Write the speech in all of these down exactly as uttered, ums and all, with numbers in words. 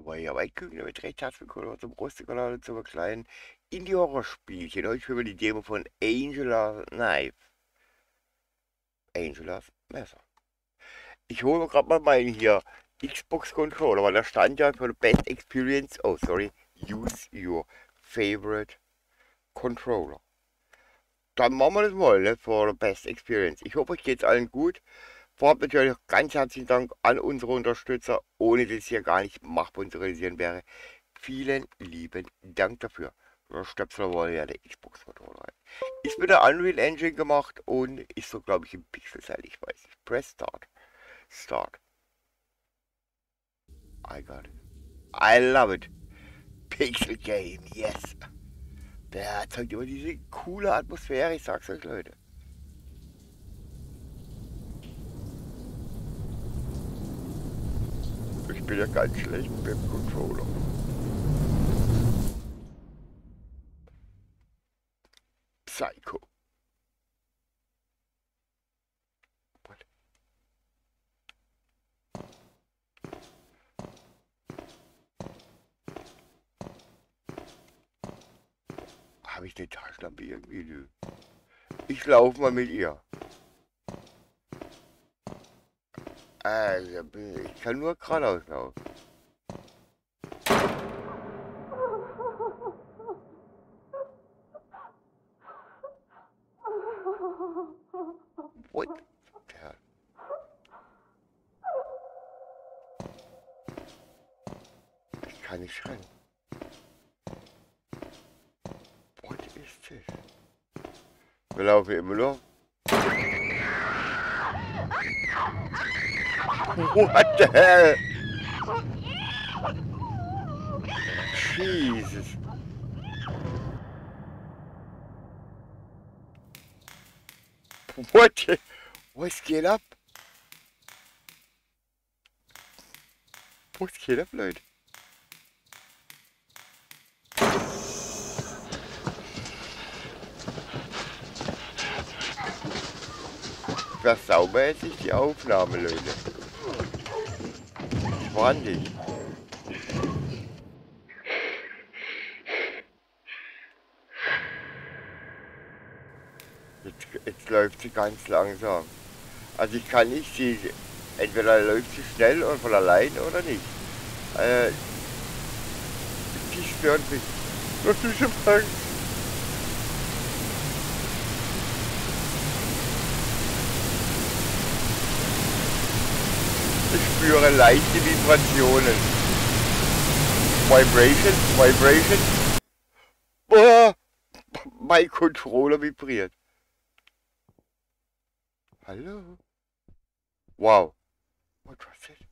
Ja, weit gucken, damit recht herzlich willkommen zum Roste-Kanal und zum kleinen Indie-Horror-Spielchen. Heute spielen wir die Demo von Angela's Knife. Angela's Messer. Ich hole mir gerade mal meinen hier Xbox-Controller, weil da stand ja für the best experience, oh sorry, use your favorite controller. Dann machen wir das mal, ne, for the best experience. Ich hoffe, euch geht's allen gut. Vorab natürlich auch ganz herzlichen Dank an unsere Unterstützer, ohne das hier gar nicht machbar zu realisieren wäre. Vielen lieben Dank dafür. Da stöpsel mal ja der Xbox-Controller rein. Ist mit der Unreal Engine gemacht und ist so, glaube ich, im Pixel-Style, ich weiß nicht. Press Start. Start. I got it. I love it. Pixel Game, yes. Der erzeugt immer diese coole Atmosphäre, ich sag's euch, Leute. Ich bin ja ganz schlecht mit dem Controller. Psycho. What? Habe ich eine Taschenlampe irgendwie? Nö. Ich laufe mal mit ihr. Also, ich kann nur geradeaus laufen. What? Ja. Ich kann nicht rennen. What is this? Wir laufen immer noch. What the hell? Jesus. What? Was geht ab? Was geht ab, Leute? Versauber jetzt nicht die Aufnahme, Leute. Ich warn dich. Jetzt, jetzt läuft sie ganz langsam. Also ich kann nicht sie. Entweder läuft sie schnell und von allein oder nicht. Äh, die stört mich. Das ist im Angst. Ich spüre leichte Vibrationen. Vibration, Vibration. Boah, mein Controller vibriert. Hallo? Wow. What was it?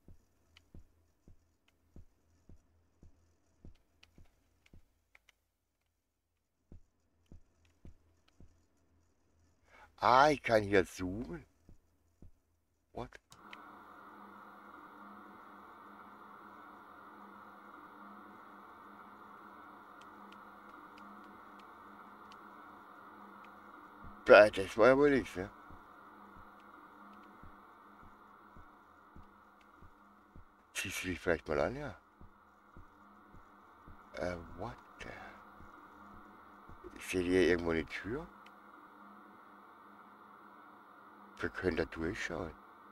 Ah, ich kann hier zoomen. What? Bah, das war ja wohl nichts, ne? Ziehst du dich vielleicht mal an, ja? Äh, what the? Seht ihr irgendwo eine Tür? Wir können da durchschauen.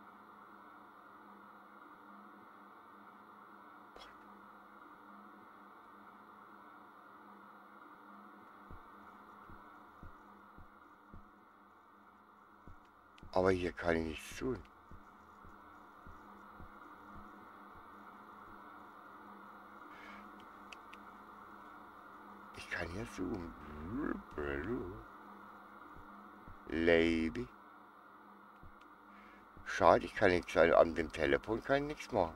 Aber hier kann ich nichts tun. Ich kann hier zoomen. Lady. Schade, ich kann nichts an dem Telefon kann ich nichts machen.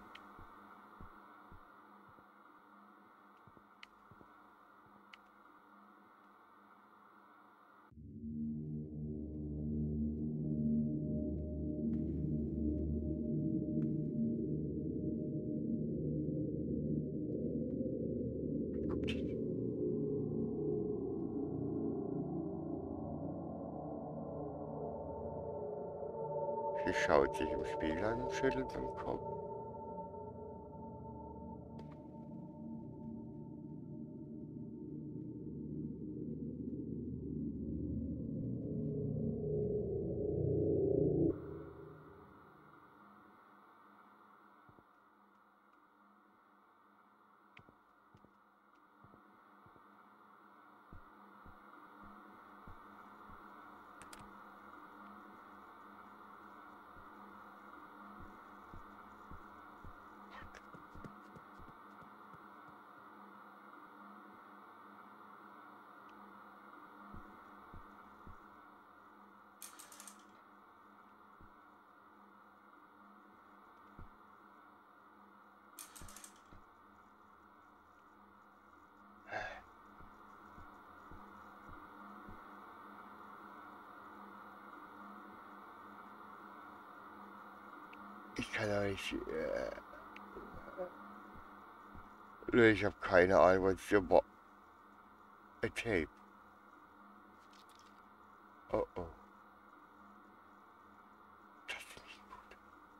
Sie schaut sich im Spiegel an und schüttelt den Kopf. Ich kann doch nicht. Äh, ich habe keine Ahnung, was ist aber. A tape. Oh oh. Das ist nicht gut.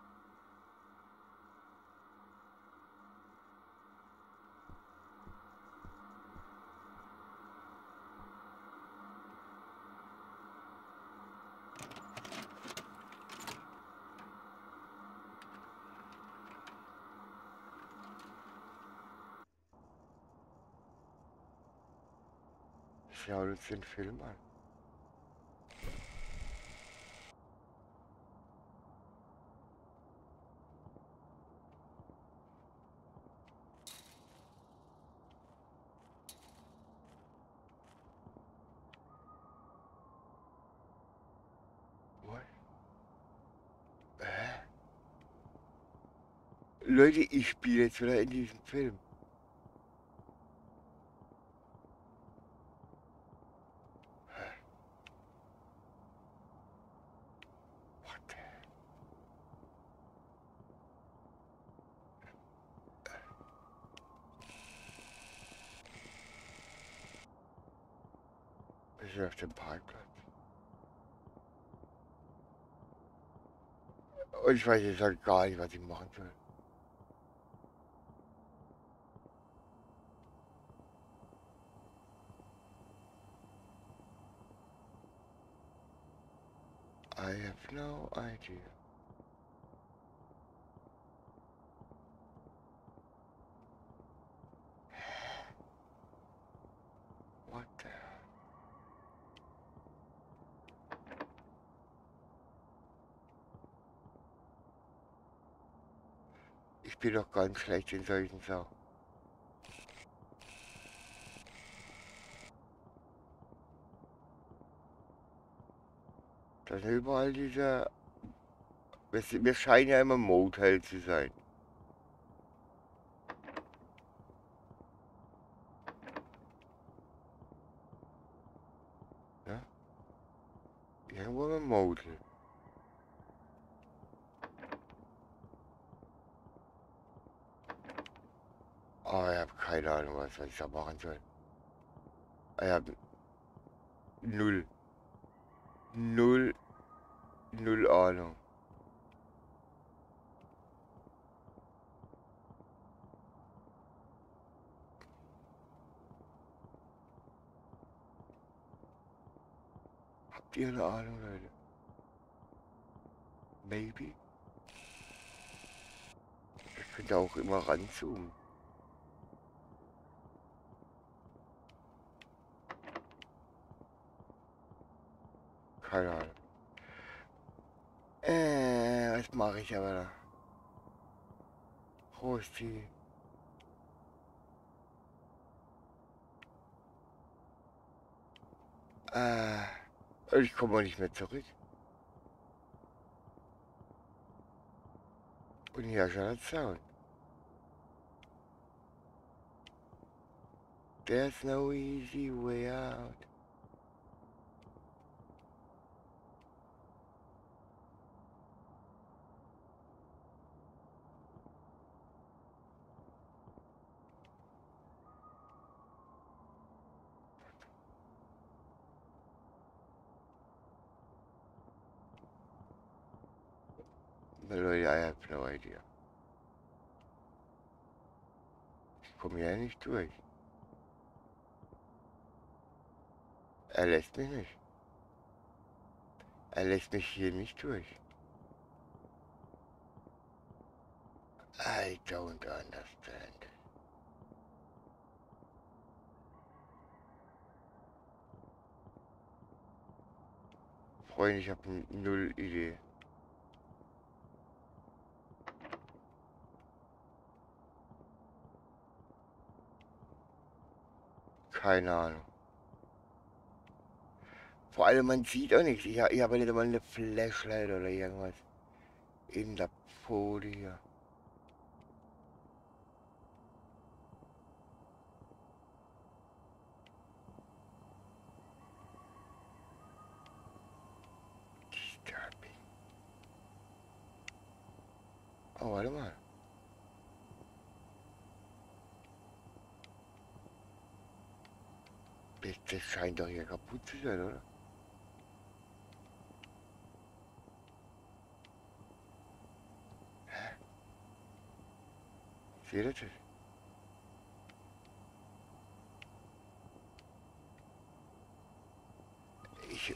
Schauen uns den Film an. What? Hä? Leute, ich spiele jetzt wieder in diesem Film. What the? Wir sind auf dem Parkplatz. Und ich weiß jetzt halt gar nicht, was ich machen soll. I have no idea. What the hell? Ich bin doch ganz schlecht in solchen Sachen. Das sind überall diese... Wir, sind- wir scheinen ja immer im Motel zu sein. Ja? Irgendwo im Motel. Aber ich habe keine Ahnung, was, was ich da machen soll. Ich habe null. Null. Null Ahnung. Habt ihr eine Ahnung, Leute? Maybe? Ich könnte auch immer ranzoomen. Keine Ahnung. Äh, was mache ich aber da? Rosti. Äh, ich komme nicht mehr zurück. Und hier schon der Sound. There's no easy way out. Leute, I have no idea. Ich komme hier nicht durch. Er lässt mich nicht. Er lässt mich hier nicht durch. I don't understand. Freunde, ich habe null Idee. Keine Ahnung. Vor allem, man sieht auch nichts. Ich, ich habe nicht einmal eine Flashlight oder irgendwas in der Folie. Disturbing. Oh, warte mal. Das, das scheint doch hier kaputt zu sein, oder? Seht ihr das? Ich,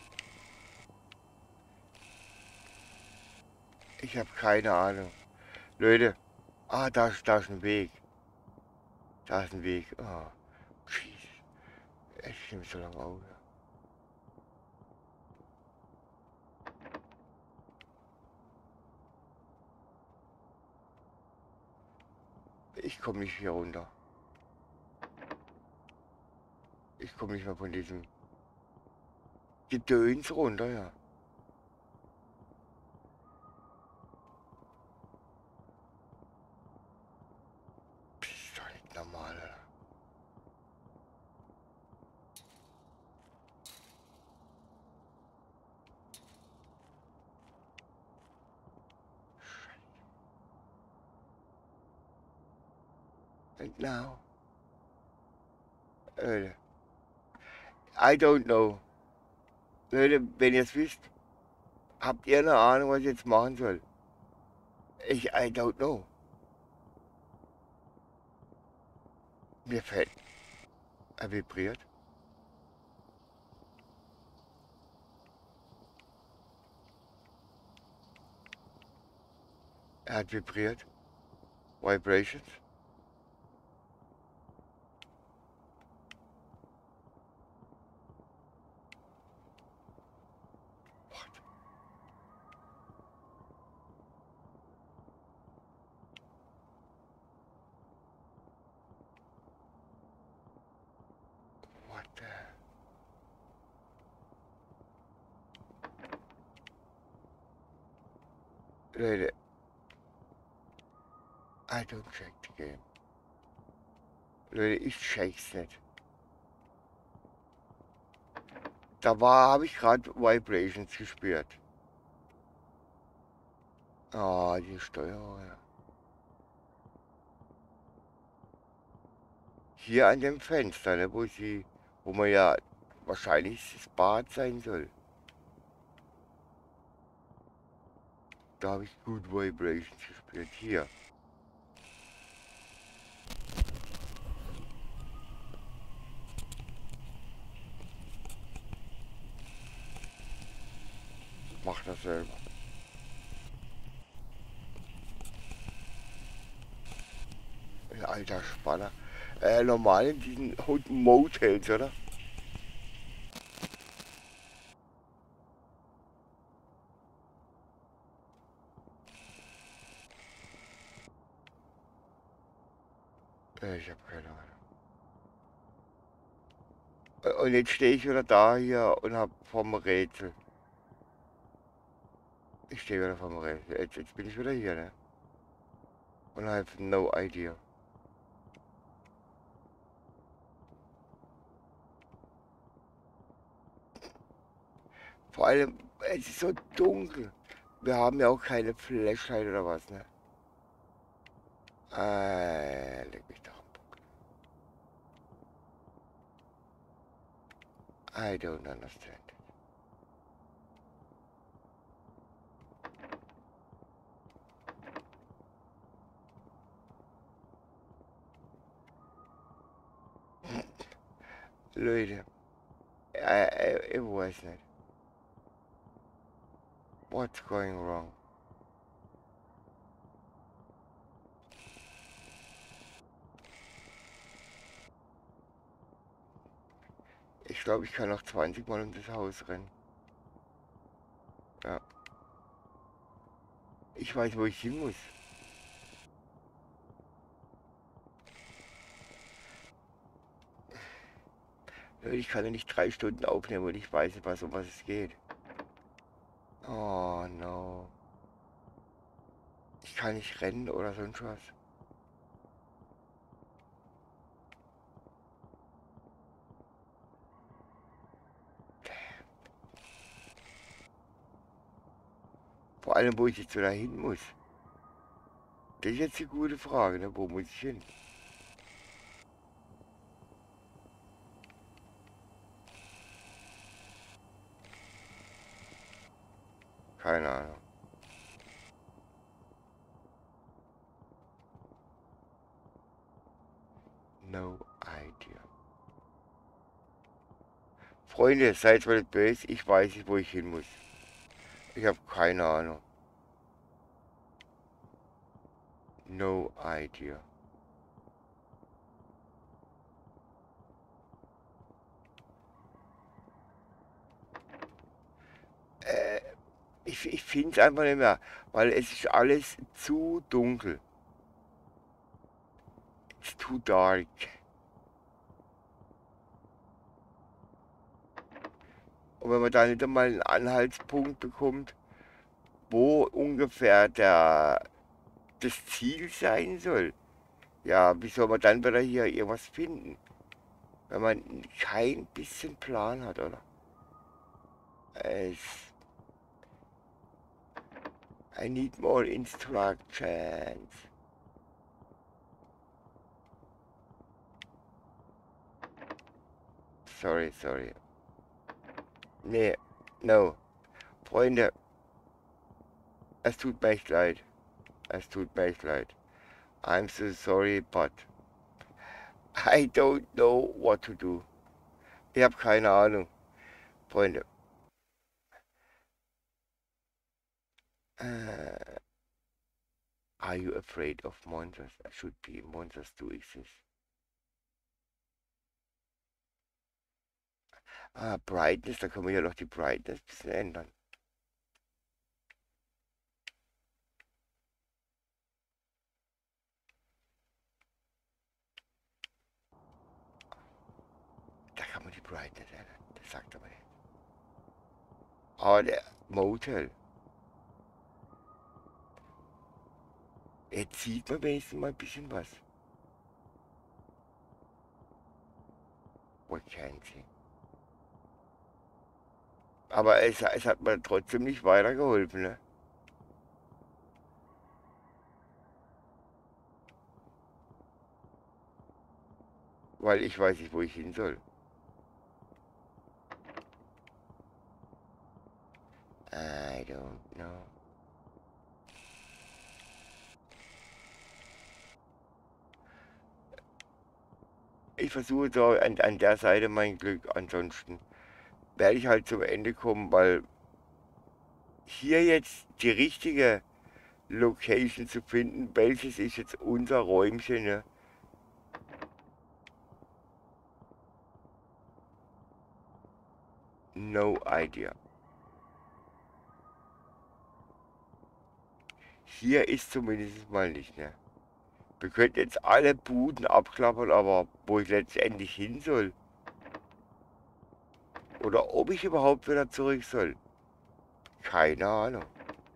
ich habe keine Ahnung. Leute, ah, da, ist- da ist ein Weg. Da ist ein Weg. Oh, jeez. Ich nehme so lange auf. Ich komme nicht hier runter. Ich komme nicht mehr von diesem Gedöns runter, ja. Das ist doch nicht normal, oder? And now, Leute, I don't know. Leute, wenn ihr es wisst, habt ihr eine Ahnung, was ich jetzt machen soll? Ich, I don't know. Mir fällt, er vibriert. Er hat vibriert. Vibrations. What? What the? Leute, I don't check the game. Leute, ich check's nicht. Da war, habe ich gerade Vibrations gespürt. Ah, die Steuerung. Ja. Hier an dem Fenster, ne, wo sie, wo man ja wahrscheinlich das Bad sein soll. Da habe ich gut Vibrations gespürt. Hier. Mach das selber. Ein alter Spanner. Äh, normal in diesen Motels, oder? Äh, ich habe keine Ahnung. Äh, Und jetzt stehe ich wieder da hier und hab vom Rätsel. Ich stehe wieder vom Rätsel. Jetzt, jetzt bin ich wieder hier, ne? Und I have no idea. Vor allem, es ist so dunkel. Wir haben ja auch keine Flashlight oder was, ne? Äh, leg mich doch am Bock. I don't understand. Leute, äh, ich weiß nicht. What's going wrong? Ich glaube, ich kann noch zwanzig Mal um das Haus rennen. Ja. Ich weiß, wo ich hin muss. Leute, ich kann ja nicht drei Stunden aufnehmen und ich weiß nicht, was, um was es geht. Oh no. Ich kann nicht rennen oder sonst was. Vor allem, wo ich jetzt wieder hin muss. Das ist jetzt die gute Frage, ne? Wo muss ich hin? Keine Ahnung. No idea. Freunde, seid mal nicht böse, ich weiß nicht, wo ich hin muss. Ich habe keine Ahnung. No idea. Äh, ich ich finde es einfach nicht mehr, weil es ist alles zu dunkel. It's too dark. Und wenn man da nicht einmal einen Anhaltspunkt bekommt, wo ungefähr der, das Ziel sein soll, ja, wie soll man dann wieder hier irgendwas finden? Wenn man kein bisschen Plan hat, oder? Es, I need more instructions. Sorry, sorry. Nee, no. Freunde, es tut mir echt leid. Es tut mir echt leid. I'm so sorry, but I don't know what to do. Ich habe keine Ahnung. Freunde. Uh, are you afraid of monsters? Should be monsters do exist. Ah, Brightness, da können wir ja noch die Brightness ein bisschen ändern. Da kann man die Brightness ändern. Das sagt aber nicht. Aber der Motel. Jetzt sieht man wenigstens mal ein bisschen was. What can see? Aber es, es hat mir trotzdem nicht weitergeholfen, ne? Weil ich weiß nicht, wo ich hin soll. I don't know. Ich versuche so an, an der Seite mein Glück. Ansonsten werde ich halt zum Ende kommen, weil hier jetzt die richtige Location zu finden, welches ist jetzt unser Räumchen, ne? No idea. Hier ist zumindest mal nicht, ne? Wir könnten jetzt alle Buden abklappern, aber wo ich letztendlich hin soll. Oder ob ich überhaupt wieder zurück soll. Keine Ahnung.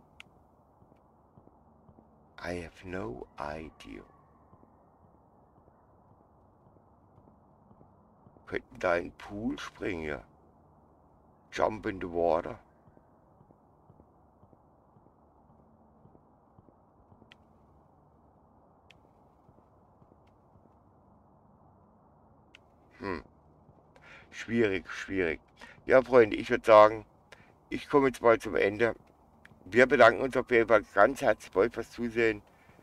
I have no idea. Wir könnten da in den Pool springen, ja. Jump in the water. Hm. Schwierig, schwierig. Ja, Freunde, ich würde sagen, ich komme jetzt mal zum Ende. Wir bedanken uns auf jeden Fall ganz herzlich bei euch fürs Zusehen.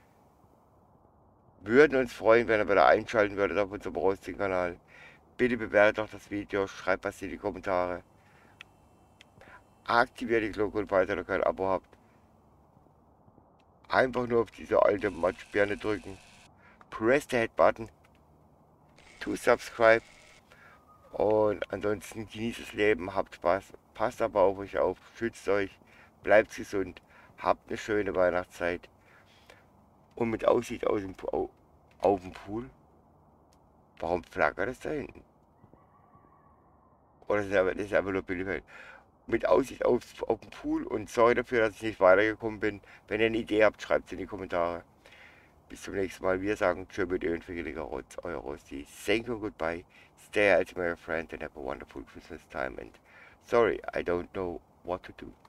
Würden uns freuen, wenn ihr wieder einschalten würdet auf unserem Roasting-Kanal. Bitte bewertet doch das Video, schreibt was in die Kommentare. Aktiviert die Glocke und falls ihr noch kein Abo habt. Einfach nur auf diese alte Matschbirne drücken. Press the Head Button to subscribe. Und ansonsten genießt das Leben, habt Spaß, passt aber auf euch auf, schützt euch, bleibt gesund, habt eine schöne Weihnachtszeit. Und mit Aussicht aus dem, auf dem Pool. Warum flackert das da hinten? Oder das ist aber, das ist einfach nur Bilderfeld. Mit Aussicht auf, auf den Pool und sorry dafür, dass ich nicht weitergekommen bin. Wenn ihr eine Idee habt, schreibt es in die Kommentare. Bis zum nächsten Mal. Wir sagen Tschö mit Öl für Rotz, euer Rosti. Thank you and goodbye. Stay healthy, my friend, and have a wonderful Christmas time. And sorry, I don't know what to do.